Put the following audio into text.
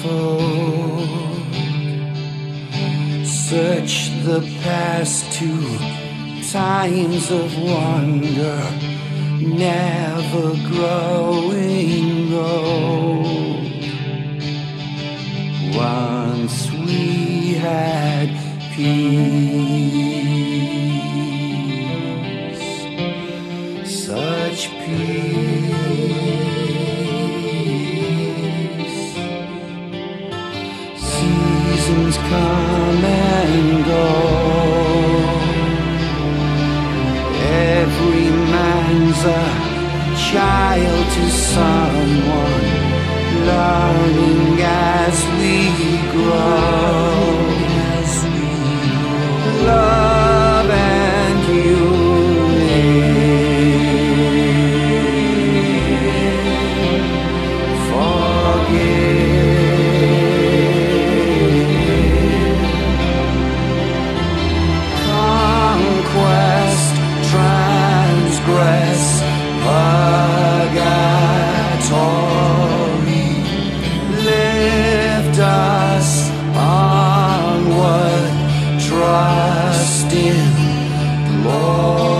unfold. Search the past to times of wonder, never growing old. Once we had peace, such peace. Seasons come and go, every man's a child to someone, learning as we grow. Love and you live, forgive. Conquest, transgress, purgatory, lift us onward, trust in glory.